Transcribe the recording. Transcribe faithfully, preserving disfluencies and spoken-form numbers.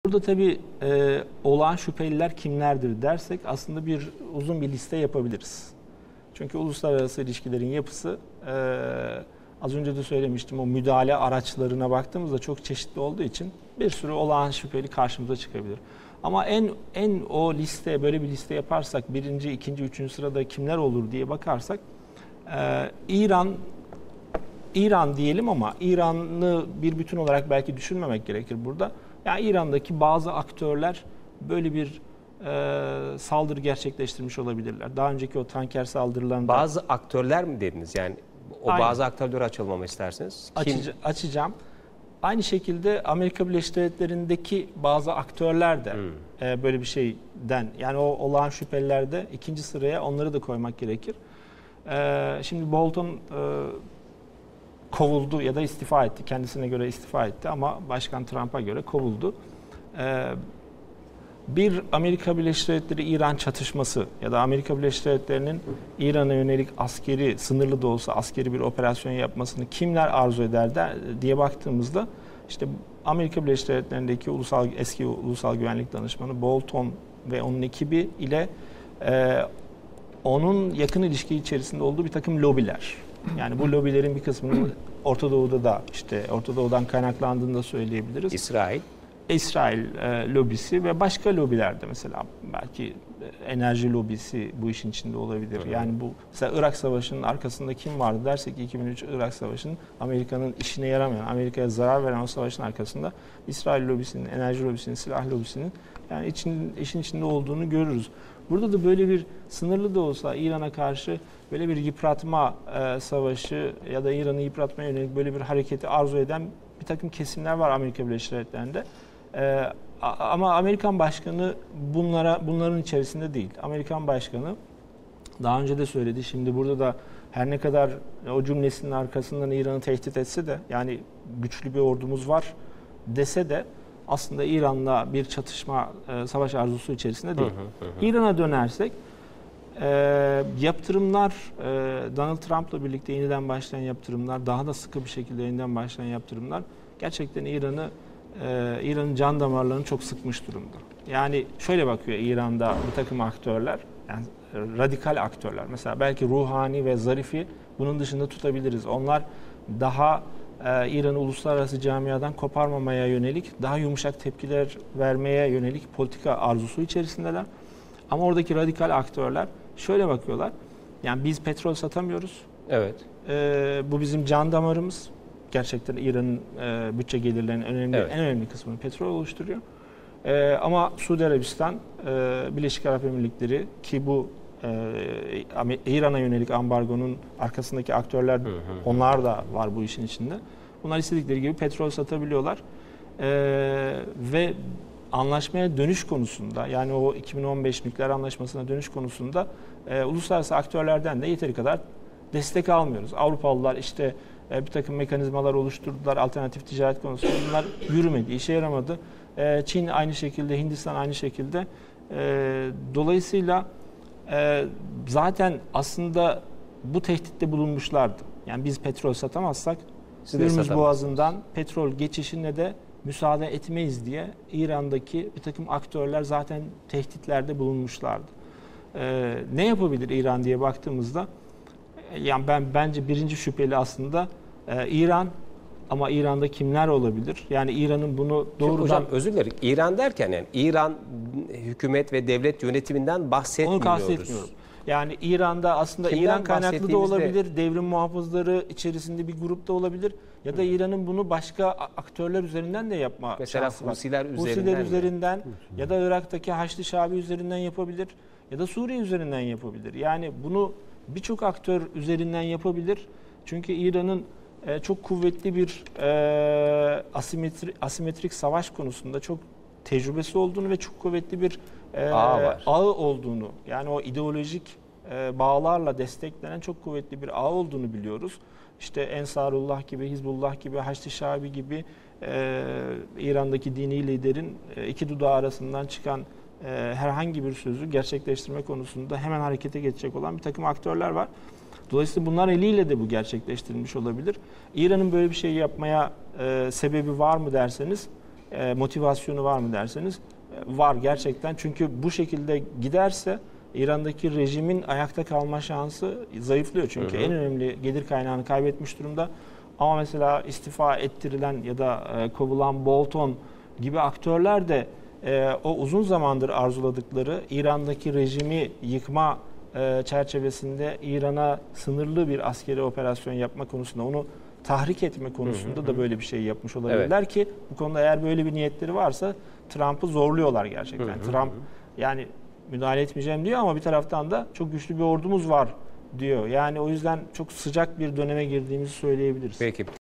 Burada tabii e, olağan şüpheliler kimlerdir dersek aslında bir uzun bir liste yapabiliriz. Çünkü uluslararası ilişkilerin yapısı e, az önce de söylemiştim, o müdahale araçlarına baktığımızda çok çeşitli olduğu için bir sürü olağan şüpheli karşımıza çıkabilir. Ama en en o liste, böyle bir liste yaparsak birinci, ikinci, üçüncü sırada kimler olur diye bakarsak e, İran İran diyelim ama İran'ı bir bütün olarak belki düşünmemek gerekir burada. Yani İran'daki bazı aktörler böyle bir e, saldırı gerçekleştirmiş olabilirler. Daha önceki o tanker saldırılarında... Bazı aktörler mi dediniz? Yani o Aynen. bazı aktörleri açılmamı isterseniz. Kim? Açıca, açacağım. Aynı şekilde Amerika Birleşik Devletleri'ndeki bazı aktörler de hmm. e, böyle bir şeyden, yani o olağan şüphelilerde ikinci sıraya onları da koymak gerekir. E, şimdi Bolton e, kovuldu ya da istifa etti. Kendisine göre istifa etti ama Başkan Trump'a göre kovuldu. Ee, bir Amerika Birleşik Devletleri-İran çatışması ya da Amerika Birleşik Devletleri'nin İran'a yönelik askeri, sınırlı da olsa askeri bir operasyon yapmasını kimler arzu eder der, diye baktığımızda işte Amerika Birleşik Devletleri'ndeki ulusal eski ulusal güvenlik danışmanı Bolton ve onun ekibi ile e, onun yakın ilişki içerisinde olduğu bir takım lobiler. Yani bu lobilerin bir kısmının Orta Doğu'da da işte Orta Doğu'dan kaynaklandığını da söyleyebiliriz. İsrail. İsrail e, lobisi ve başka lobilerde mesela belki enerji lobisi bu işin içinde olabilir. Hı-hı. Yani bu mesela Irak Savaşı'nın arkasında kim vardı dersek iki bin üç Irak Savaşı'nın Amerika'nın işine yaramayan, Amerika'ya zarar veren o savaşın arkasında İsrail lobisinin, enerji lobisinin, silah lobisinin yani için, işin içinde olduğunu görürüz. Burada da böyle bir sınırlı da olsa İran'a karşı böyle bir yıpratma e, savaşı ya da İran'ı yıpratmaya yönelik böyle bir hareketi arzu eden bir takım kesimler var Amerika Birleşik Devletleri'nde. E, ama Amerikan Başkanı bunlara bunların içerisinde değil. Amerikan Başkanı daha önce de söyledi. Şimdi burada da her ne kadar o cümlesinin arkasından İran'ı tehdit etse de yani güçlü bir ordumuz var dese de aslında İran'la bir çatışma, e, savaş arzusu içerisinde değil. Hı hı hı. İran'a dönersek e, yaptırımlar, e, Donald Trump'la birlikte yeniden başlayan yaptırımlar, daha da sıkı bir şekilde yeniden başlayan yaptırımlar gerçekten İran'ı, e, İran'ın can damarlarını çok sıkmış durumda. Yani şöyle bakıyor İran'da bir takım aktörler, yani radikal aktörler. Mesela belki Ruhani ve Zarif'i bunun dışında tutabiliriz. Onlar daha İran'ı uluslararası camiadan koparmamaya yönelik, daha yumuşak tepkiler vermeye yönelik politika arzusu içerisindeler. Ama oradaki radikal aktörler şöyle bakıyorlar. Yani biz petrol satamıyoruz. Evet. Ee, bu bizim can damarımız. Gerçekten İran'ın e, bütçe gelirlerinin önemli, evet. en önemli kısmını petrol oluşturuyor. Ee, ama Suudi Arabistan, e, Birleşik Arap Emirlikleri ki bu e, İran'a yönelik ambargonun arkasındaki aktörler, hı hı. onlar da var bu işin içinde. Bunlar istedikleri gibi petrol satabiliyorlar. Ee, ve anlaşmaya dönüş konusunda, yani o iki bin on beş nükleer anlaşmasına dönüş konusunda e, uluslararası aktörlerden de yeteri kadar destek almıyoruz. Avrupalılar işte e, bir takım mekanizmalar oluşturdular alternatif ticaret konusunda. Bunlar yürümedi, işe yaramadı. E, Çin aynı şekilde, Hindistan aynı şekilde. E, dolayısıyla e, zaten aslında bu tehditte bulunmuşlardı. Yani biz petrol satamazsak Hürmüz Boğazı'ndan petrol geçişine de müsaade etmeyiz diye İran'daki bir takım aktörler zaten tehditlerde bulunmuşlardı. Ee, ne yapabilir İran diye baktığımızda, yani ben bence birinci şüpheli aslında e, İran, ama İran'da kimler olabilir? Yani İran'ın bunu doğrudan... Hocam özür dilerim. İran derken yani İran hükümet ve devlet yönetiminden bahsetmiyoruz. Onu kastetmiyorum. Yani İran'da aslında kimden İran kaynaklı da olabilir, devrim muhafızları içerisinde bir grup da olabilir ya da İran'ın bunu başka aktörler üzerinden de yapma mesela şansı var. Husiler üzerinden, Husiler üzerinden mi? Ya da Irak'taki Haçlı Şabi üzerinden yapabilir ya da Suriye üzerinden yapabilir. Yani bunu birçok aktör üzerinden yapabilir. Çünkü İran'ın e, çok kuvvetli bir e, asimetri, asimetrik savaş konusunda çok tecrübesi olduğunu ve çok kuvvetli bir e, ağı, ağı olduğunu, yani o ideolojik e, bağlarla desteklenen çok kuvvetli bir ağ olduğunu biliyoruz. İşte Ensarullah gibi, Hizbullah gibi, Haçlı Şabi gibi e, İran'daki dini liderin e, iki dudağı arasından çıkan e, herhangi bir sözü gerçekleştirme konusunda hemen harekete geçecek olan bir takım aktörler var. Dolayısıyla bunlar eliyle de bu gerçekleştirilmiş olabilir. İran'ın böyle bir şey yapmaya e, sebebi var mı derseniz, e, motivasyonu var mı derseniz e, var gerçekten. Çünkü bu şekilde giderse İran'daki rejimin ayakta kalma şansı zayıflıyor. Çünkü hı hı. en önemli gelir kaynağını kaybetmiş durumda. Ama mesela istifa ettirilen ya da e, kovulan Bolton gibi aktörler de e, o uzun zamandır arzuladıkları İran'daki rejimi yıkma e, çerçevesinde İran'a sınırlı bir askeri operasyon yapma konusunda, onu tahrik etme konusunda hı hı. da böyle bir şey yapmış olabilirler evet. ki bu konuda eğer böyle bir niyetleri varsa Trump'ı zorluyorlar gerçekten. Hı hı. Trump yani müdahale etmeyeceğim diyor ama bir taraftan da çok güçlü bir ordumuz var diyor. Yani o yüzden çok sıcak bir döneme girdiğimizi söyleyebiliriz. Peki.